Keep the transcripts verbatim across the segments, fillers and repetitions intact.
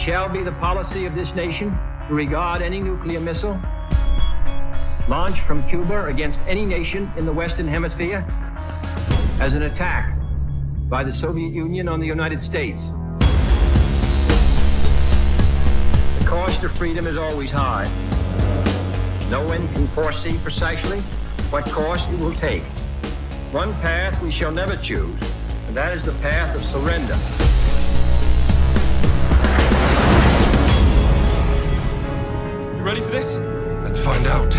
shall be the policy of this nation to regard any nuclear missile launched from Cuba against any nation in the Western Hemisphere as an attack by the Soviet Union on the United States. The cost of freedom is always high. No one can foresee precisely what course it will take. One path we shall never choose, and that is the path of surrender. You ready for this? Let's find out.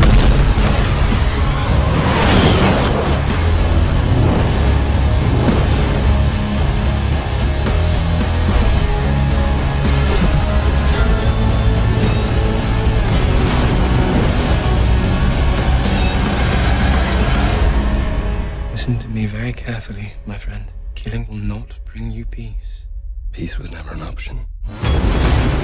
Listen to me very carefully, my friend. Killing will not bring you peace. Peace was never an option.